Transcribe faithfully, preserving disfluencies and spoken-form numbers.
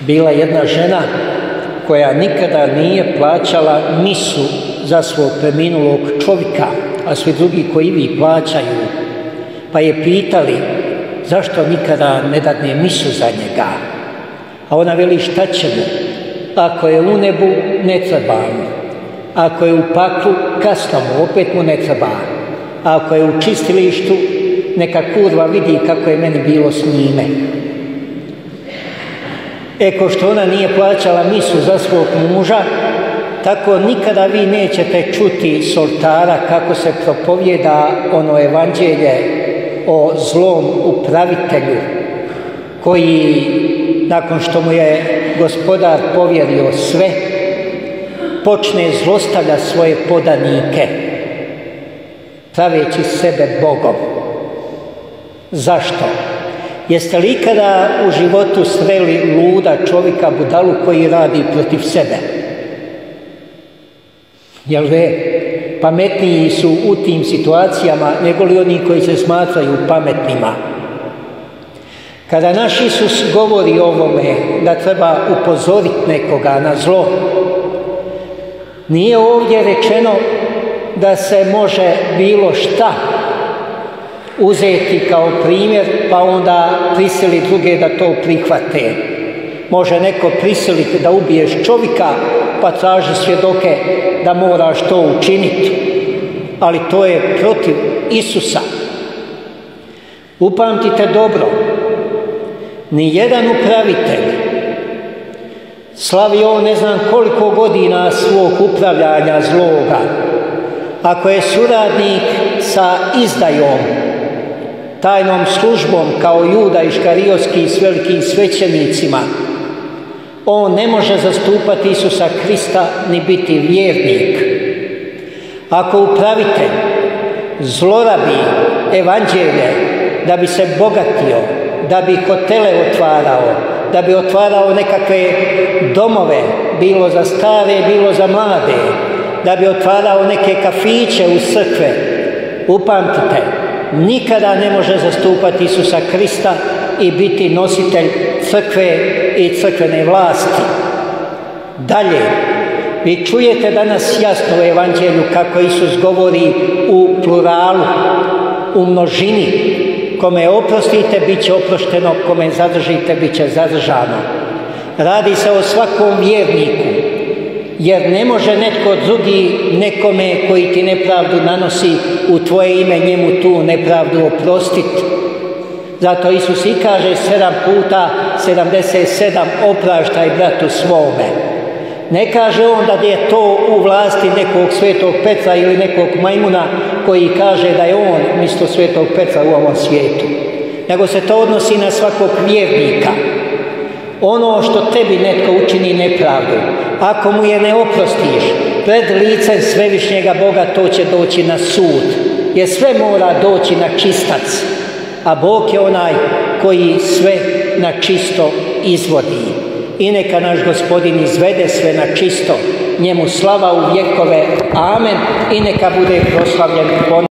bila jedna žena koja nikada nije plaćala misu za svog preminulog čovjeka, a svi drugi koji vi plaćaju. Pa je pitali zašto nikada ne dadne misu za njega. A ona veli šta će mu? Ako je u nebu, ne treba mu. Ako je u paklu, kasno mu, opet mu ne treba. A ako je u čistilištu, neka kurva vidi kako je meni bilo s njime. E, ko što ona nije plaćala misu za svog muža, tako nikada vi nećete čuti s oltara kako se propovjeda ono evanđelje o zlom upravitelju koji, nakon što mu je Gospodar povjerio sve, počne zlostavljati svoje podanike, praveći sebe Bogom. Zašto? Jeste li ikada u životu sreli luda čovjeka, budalu koji radi protiv sebe? Jel ve? Pametniji su u tim situacijama nego li oni koji se smatraju pametnima. Kada naš Isus govori o ovome da treba upozoriti nekoga na zlo, nije ovdje rečeno da se može bilo šta uzeti kao primjer pa onda prisili druge da to prihvate. Može neko prisiliti da ubiješ čovjeka pa traži svjedoke da moraš to učiniti, ali to je protiv Isusa. Upamtite dobro, ni jedan upravitelj slavi on ne znam koliko godina svog upravljanja zloga, ako je suradnik sa izdajom, tajnom službom kao Juda Iškarijotski s velikim svećenicima, on ne može zastupati Isusa Krista ni biti vjernik. Ako upravitelj zlorabi evanđelje da bi se bogatio, da bi hotele otvarao, da bi otvarao nekakve domove, bilo za stare, bilo za mlade, da bi otvarao neke kafiće u crkve, upamtite, nikada ne može zastupati Isusa Krista i biti nositelj crkve i crkvene vlasti. Dalje, vi čujete danas jasno u evanđelju kako Isus govori u pluralu, u množini. Kome oprostite, bit će oprošteno, kome zadržite, bit će zadržano. Radi se o svakom vjerniku, jer ne može netko drugi nekome koji ti nepravdu nanosi u tvoje ime njemu tu nepravdu oprostiti. Zato Isus i kaže sedam puta, sedamdeset sedam, opraštaj bratu svome. Ne kaže on da je to u vlasti nekog svetog Petra ili nekog majmuna koji kaže da je on mjesto svetog Petra u ovom svijetu. Nego se to odnosi na svakog vjernika. Ono što tebi netko učini nepravdu, ako mu je ne oprostiš, pred licem svevišnjega Boga to će doći na sud. Jer sve mora doći na čistac. A Bog je onaj koji sve na čisto izvodi. I neka naš Gospodin izvede sve na čisto. Njemu slava u vjekove. Amen. I neka bude proslavljen